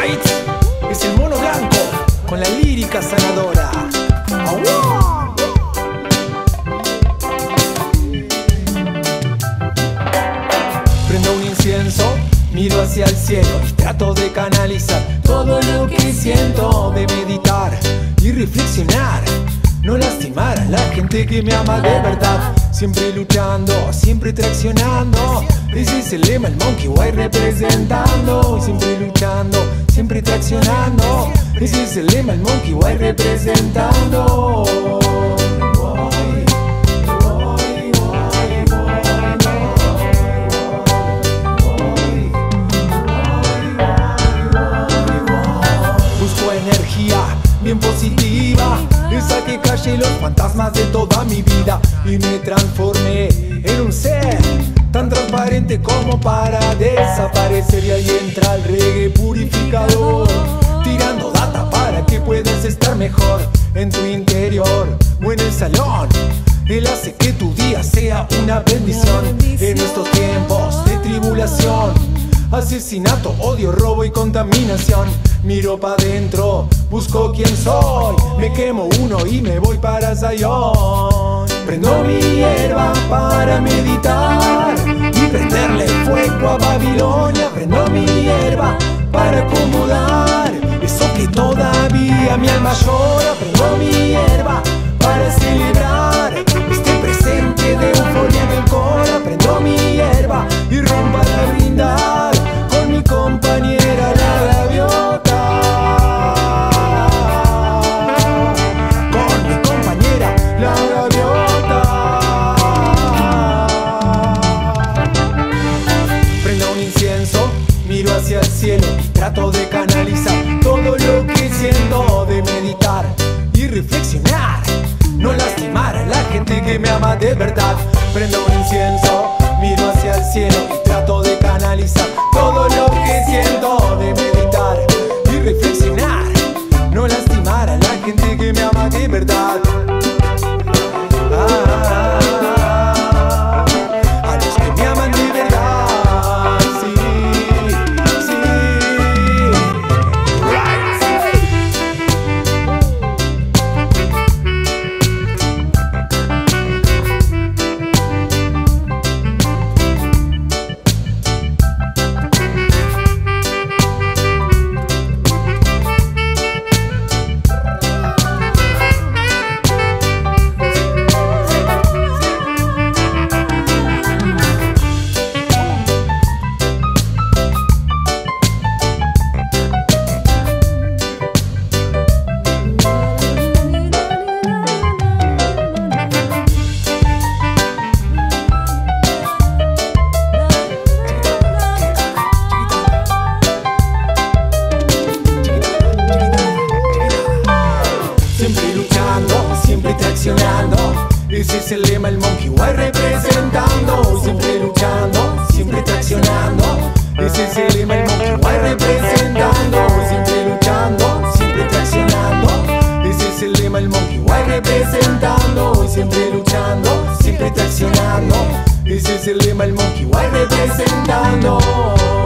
Right, es el mono blanco con la lírica sanadora. ¡Aua! Prendo un incienso, miro hacia el cielo y trato de canalizar todo lo que siento, de meditar y reflexionar, no lastimar a la gente que me ama de verdad. Siempre luchando, siempre traccionando, ese es el lema, el Monkey Way representando. Siempre luchando, siempre traccionando, ese es el lema, el Monkey Way representando. Busco energía bien positiva, esa que calle los fantasmas de toda mi vida, y me transformé en un ser tan transparente como para desaparecer. Y ahí entra el reggae purificador, tirando data para que puedas estar mejor en tu interior o en el salón. Él hace que tu día sea una bendición en estos tiempos de tribulación, asesinato, odio, robo y contaminación. Miro pa' dentro, busco quién soy, me quemo uno y me voy para Zion. Prendo mi hierba para meditar y prenderle fuego a Babilonia. Prendo mi hierba para acomodar eso que todavía mi alma llora. Prendo mi hierba para celebrar este presente de euforia en el cora. Prendo mi hierba y rompo a brindar con mi compañera la gaviota. Con mi compañera la gaviota. Prendo un incienso, miro hacia el cielo y trato de canalizar todo lo que siento, de meditar y reflexionar, no lastimar a la gente que me ama de verdad. Prendo un incienso, miro hacia el cielo y trato de canalizar todo lo que siento, de meditar y reflexionar, no lastimar a la gente que me ama de verdad. A los que me aman de verdad, sí, sí. Right. Ese es el lema, el Monkey Way representando. Siempre luchando, siempre traccionando, ese es el lema, el Monkey Way representando. Siempre luchando, siempre traccionando, ese es el lema, el Monkey Way representando. Siempre luchando, siempre traccionando, ese es el lema, el Monkey Way representando.